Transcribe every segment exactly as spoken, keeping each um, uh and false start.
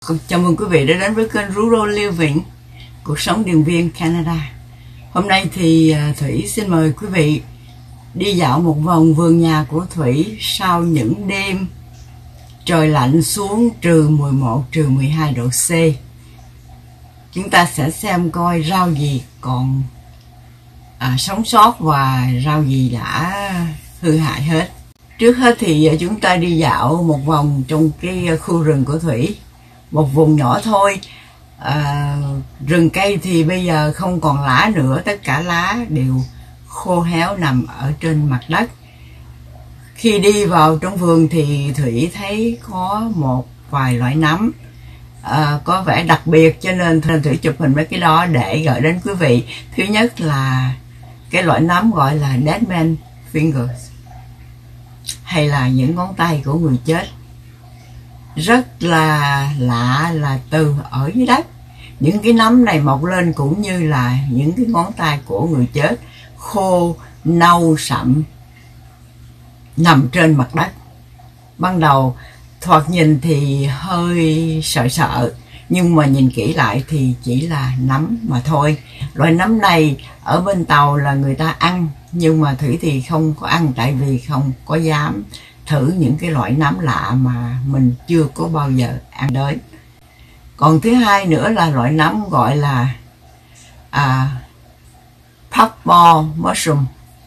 Chào mừng quý vị đã đến với kênh Rural Living, cuộc sống điện viên Canada. Hôm nay thì Thủy xin mời quý vị đi dạo một vòng vườn nhà của Thủy sau những đêm trời lạnh xuống trừ mười một, trừ mười hai độ C. Chúng ta sẽ xem coi rau gì còn à, sống sót và rau gì đã hư hại hết. Trước hết thì chúng ta đi dạo một vòng trong cái khu rừng của Thủy, một vùng nhỏ thôi. à, Rừng cây thì bây giờ không còn lá nữa, tất cả lá đều khô héo nằm ở trên mặt đất. Khi đi vào trong vườn thì Thủy thấy có một vài loại nấm à, có vẻ đặc biệt, cho nên Thủy chụp hình mấy cái đó để gửi đến quý vị. Thứ nhất là cái loại nấm gọi là Dead Man Fingers, hay là những ngón tay của người chết. Rất là lạ là từ ở dưới đất những cái nấm này mọc lên cũng như là những cái ngón tay của người chết, khô nâu sậm, nằm trên mặt đất. Ban đầu thoạt nhìn thì hơi sợ sợ, nhưng mà nhìn kỹ lại thì chỉ là nấm mà thôi. Loại nấm này ở bên Tàu là người ta ăn, nhưng mà Thủy thì không có ăn, tại vì không có dám thử những cái loại nấm lạ mà mình chưa có bao giờ ăn đến. Còn thứ hai nữa là loại nấm gọi là à, puffball mushroom,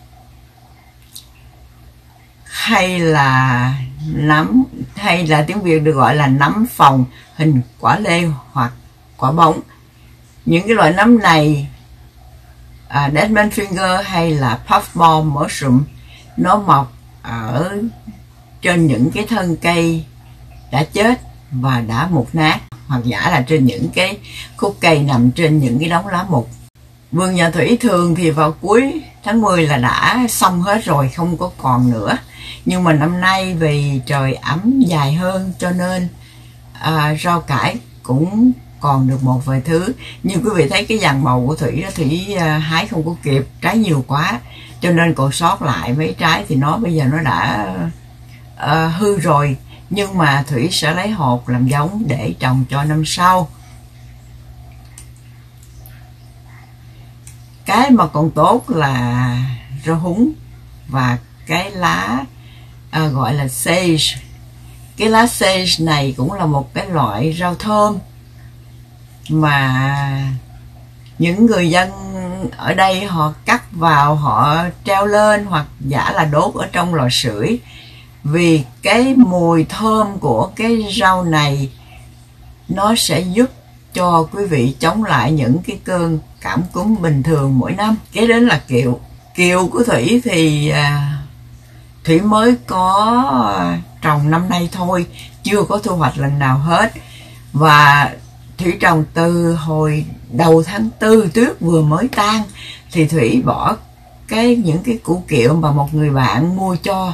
hay là nấm, hay là tiếng Việt được gọi là nấm phồng hình quả lê hoặc quả bóng. Những cái loại nấm này, à, Dead Man Finger hay là puffball mushroom, nó mọc ở trên những cái thân cây đã chết và đã mục nát, hoặc giả là trên những cái khúc cây nằm trên những cái đống lá mục. Vườn nhà Thủy thường thì vào cuối tháng mười là đã xong hết rồi, không có còn nữa. Nhưng mà năm nay vì trời ấm dài hơn cho nên à, rau cải cũng còn được một vài thứ. Như quý vị thấy cái dàn màu của Thủy đó, Thủy à, hái không có kịp, trái nhiều quá cho nên còn sót lại mấy trái thì nó bây giờ nó đã à, hư rồi. Nhưng mà Thủy sẽ lấy hột làm giống để trồng cho năm sau. Cái mà còn tốt là rau húng và cái lá à, gọi là sage. Cái lá sage này cũng là một cái loại rau thơm mà những người dân ở đây họ cắt vào, họ treo lên hoặc giả là đốt ở trong lò sưởi. Vì cái mùi thơm của cái rau này nó sẽ giúp cho quý vị chống lại những cái cơn cảm cúm bình thường mỗi năm. Kế đến là kiệu. Kiệu của Thủy thì à, Thủy mới có trồng năm nay thôi, chưa có thu hoạch lần nào hết. Và Thủy trồng từ hồi đầu tháng tư, tuyết vừa mới tan thì Thủy bỏ cái những cái củ kiệu mà một người bạn mua cho,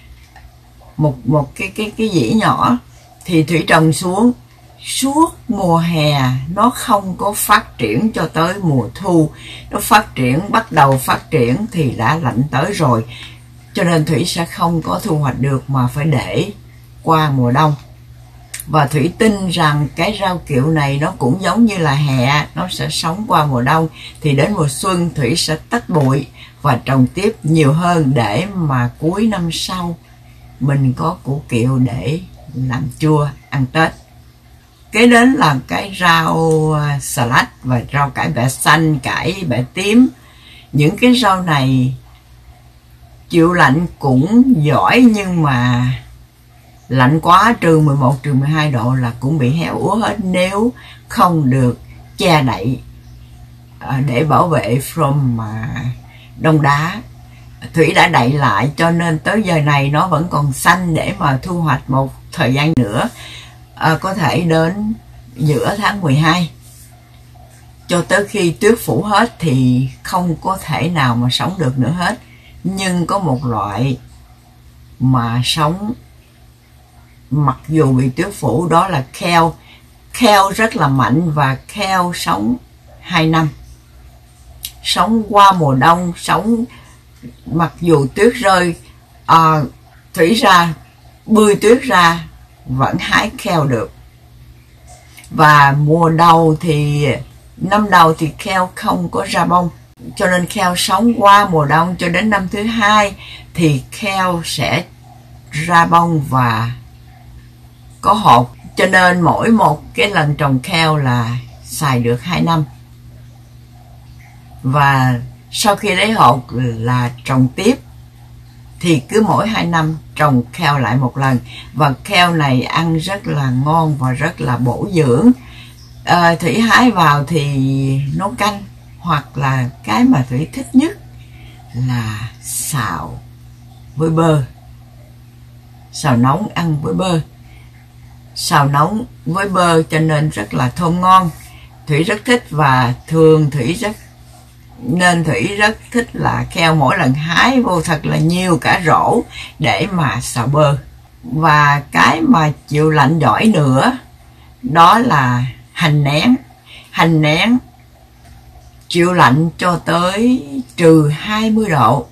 một một cái cái cái dĩ nhỏ, thì Thủy trồng xuống. Suốt mùa hè nó không có phát triển cho tới mùa thu. Nó phát triển, bắt đầu phát triển thì đã lạnh tới rồi, cho nên Thủy sẽ không có thu hoạch được mà phải để qua mùa đông. Và Thủy tin rằng cái rau kiệu này nó cũng giống như là hẹ, nó sẽ sống qua mùa đông, thì đến mùa xuân Thủy sẽ tách bụi và trồng tiếp nhiều hơn để mà cuối năm sau mình có củ kiệu để làm chua ăn Tết. Kế đến là cái rau salad và rau cải bẹ xanh, cải bẹ tím. Những cái rau này chịu lạnh cũng giỏi, nhưng mà lạnh quá trừ mười một, trừ mười hai độ là cũng bị héo úa hết nếu không được che đậy để bảo vệ from đông đá. Thủy đã đậy lại cho nên tới giờ này nó vẫn còn xanh để mà thu hoạch một thời gian nữa, à, có thể đến giữa tháng mười hai. Cho tới khi tuyết phủ hết thì không có thể nào mà sống được nữa hết. Nhưng có một loại mà sống mặc dù bị tuyết phủ, đó là kale. Kale rất là mạnh và kale sống hai năm. Sống qua mùa đông, sống mặc dù tuyết rơi, à, Thủy ra bươi tuyết ra vẫn hái kale được. Và mùa đầu thì năm đầu thì keo không có ra bông, cho nên keo sống qua mùa đông cho đến năm thứ hai thì keo sẽ ra bông và có hột. Cho nên mỗi một cái lần trồng keo là xài được hai năm. Và sau khi lấy hột là trồng tiếp, thì cứ mỗi hai năm trồng keo lại một lần. Và keo này ăn rất là ngon và rất là bổ dưỡng. à, Thủy hái vào thì nấu canh, hoặc là cái mà Thủy thích nhất là xào với bơ, xào nóng ăn với bơ. Xào nóng với bơ cho nên rất là thơm ngon. Thủy rất thích, và thường Thủy rất nên Thủy rất thích là keo mỗi lần hái vô thật là nhiều cả rổ để mà xào bơ. Và cái mà chịu lạnh giỏi nữa đó là hành nén. Hành nén chịu lạnh cho tới trừ hai mươi độ,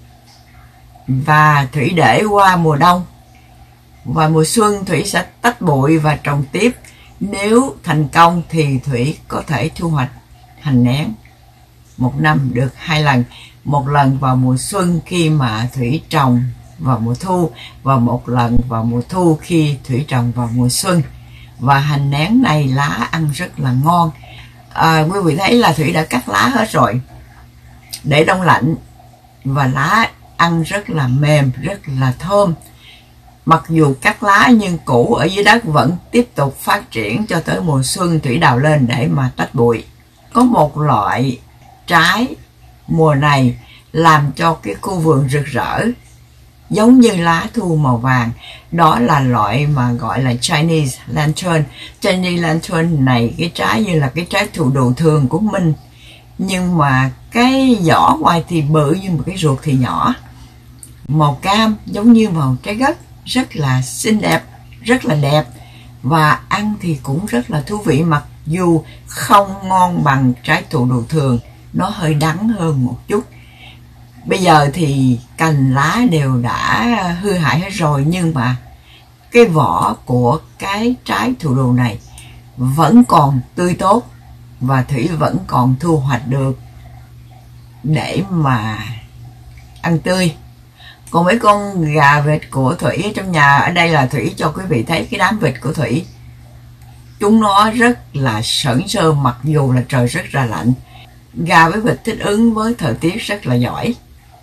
và Thủy để qua mùa đông. Và mùa xuân Thủy sẽ tách bụi và trồng tiếp. Nếu thành công thì Thủy có thể thu hoạch hành nén một năm được hai lần. Một lần vào mùa xuân khi mà Thủy trồng vào mùa thu, và một lần vào mùa thu khi Thủy trồng vào mùa xuân. Và hành nén này lá ăn rất là ngon. à, Quý vị thấy là Thủy đã cắt lá hết rồi để đông lạnh, và lá ăn rất là mềm, rất là thơm. Mặc dù cắt lá nhưng củ ở dưới đất vẫn tiếp tục phát triển cho tới mùa xuân Thủy đào lên để mà tách bụi. Có một loại trái mùa này làm cho cái khu vườn rực rỡ giống như lá thu màu vàng, đó là loại mà gọi là Chinese lantern. Chinese lantern này, cái trái như là cái trái thụ đồ thường của mình, nhưng mà cái vỏ ngoài thì bự nhưng mà cái ruột thì nhỏ, màu cam giống như màu trái đất, rất là xinh đẹp, rất là đẹp, và ăn thì cũng rất là thú vị. Mặc dù không ngon bằng trái thụ đồ thường, nó hơi đắng hơn một chút. Bây giờ thì cành lá đều đã hư hại hết rồi, nhưng mà cái vỏ của cái trái thụ đồ này vẫn còn tươi tốt, và Thủy vẫn còn thu hoạch được để mà ăn tươi. Còn mấy con gà vịt của Thủy ở trong nhà, ở đây là Thủy cho quý vị thấy cái đám vịt của Thủy. Chúng nó rất là sởn sơ mặc dù là trời rất là lạnh. Gà với vịt thích ứng với thời tiết rất là giỏi.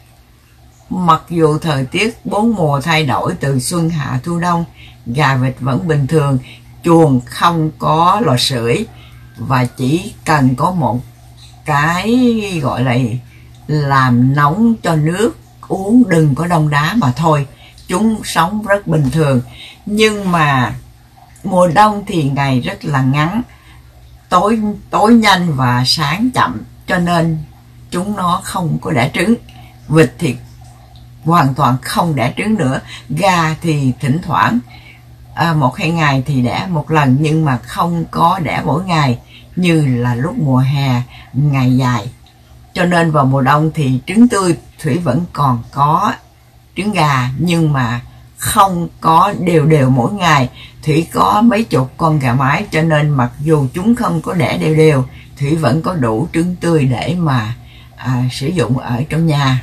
Mặc dù thời tiết bốn mùa thay đổi từ xuân hạ thu đông, gà vịt vẫn bình thường. Chuồng không có lò sưởi, và chỉ cần có một cái gọi là làm nóng cho nước uống, đừng có đông đá mà thôi. Chúng sống rất bình thường. Nhưng mà mùa đông thì ngày rất là ngắn, tối tối nhanh và sáng chậm, cho nên chúng nó không có đẻ trứng. Vịt thì hoàn toàn không đẻ trứng nữa. Gà thì thỉnh thoảng à, một hai ngày thì đẻ một lần, nhưng mà không có đẻ mỗi ngày như là lúc mùa hè ngày dài. Cho nên vào mùa đông thì trứng tươi Thủy vẫn còn có trứng gà, nhưng mà không có đều đều mỗi ngày. Thủy có mấy chục con gà mái, cho nên mặc dù chúng không có đẻ đều đều, Thủy vẫn có đủ trứng tươi để mà à, sử dụng ở trong nhà.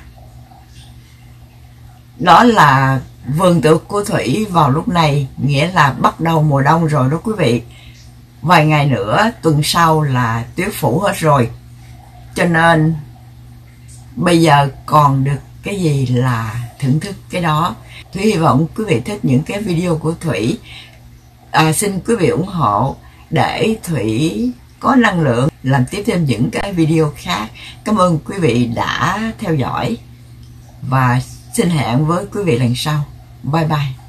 Đó là vườn tược của Thủy vào lúc này, nghĩa là bắt đầu mùa đông rồi đó quý vị. Vài ngày nữa, tuần sau là tuyết phủ hết rồi, cho nên bây giờ còn được cái gì là thưởng thức cái đó. Thủy hy vọng quý vị thích những cái video của Thủy. à, Xin quý vị ủng hộ để Thủy có năng lượng làm tiếp thêm những cái video khác. Cảm ơn quý vị đã theo dõi, và xin hẹn với quý vị lần sau. Bye bye.